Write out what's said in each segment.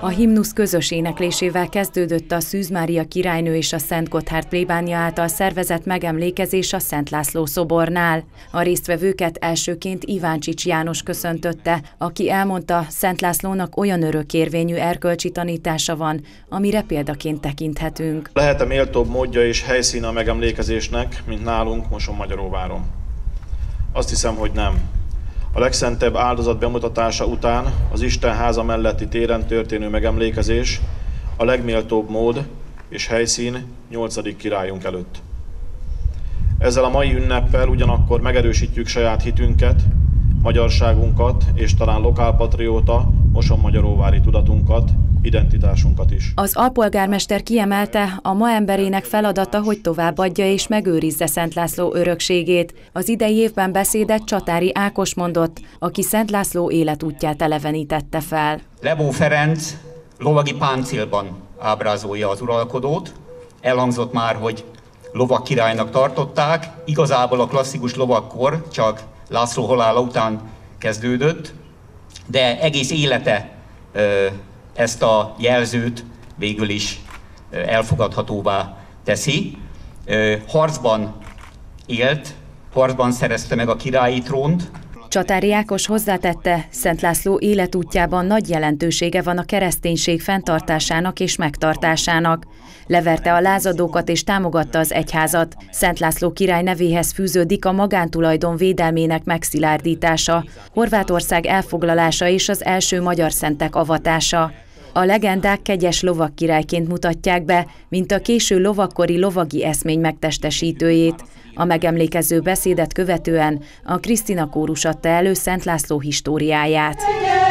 A himnusz közös éneklésével kezdődött a Szűz Mária királynő és a Szent Gotthárd plébánia által szervezett megemlékezés a Szent László szobornál. A résztvevőket elsőként Iváncsics János köszöntötte, aki elmondta, Szent Lászlónak olyan örökérvényű erkölcsi tanítása van, amire példaként tekinthetünk. Lehet-e méltóbb módja és helyszíne a megemlékezésnek, mint nálunk Mosonmagyaróváron? Azt hiszem, hogy nem. A legszentebb áldozat bemutatása után az Istenháza melletti téren történő megemlékezés a legméltóbb mód és helyszín 8. királyunk előtt. Ezzel a mai ünneppel ugyanakkor megerősítjük saját hitünket, magyarságunkat és talán lokálpatrióta, mosonmagyaróvári tudatunkat, identitásunkat is. Az alpolgármester kiemelte, a ma emberének feladata, hogy továbbadja és megőrizze Szent László örökségét. Az idei évben beszédet Csatári Ákos mondott, aki Szent László életútját elevenítette fel. Lebó Ferenc lovagi páncélban ábrázolja az uralkodót. Elhangzott már, hogy lovag királynak tartották. Igazából a klasszikus lovakkor csak László halála után kezdődött, de egész élete ezt a jelzőt végül is elfogadhatóvá teszi. Harcban élt, harcban szerezte meg a királyi trónt. Csatári Ákos hozzátette, Szent László életútjában nagy jelentősége van a kereszténység fenntartásának és megtartásának. Leverte a lázadókat és támogatta az egyházat. Szent László király nevéhez fűződik a magántulajdon védelmének megszilárdítása, Horvátország elfoglalása és az első magyar szentek avatása. A legendák kegyes lovagkirályként mutatják be, mint a késő lovakkori lovagi eszmény megtestesítőjét. A megemlékező beszédet követően a Krisztina kórus adta elő Szent László históriáját.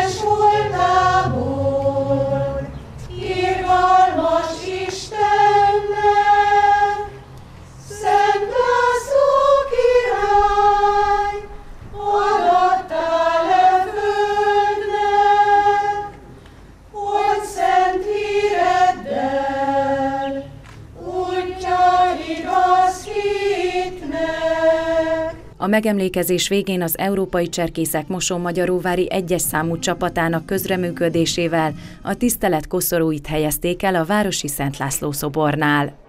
A megemlékezés végén az Európai Cserkészek Mosonmagyaróvári 1-es számú csapatának közreműködésével a tisztelet koszorúit helyezték el a városi Szent László szobornál.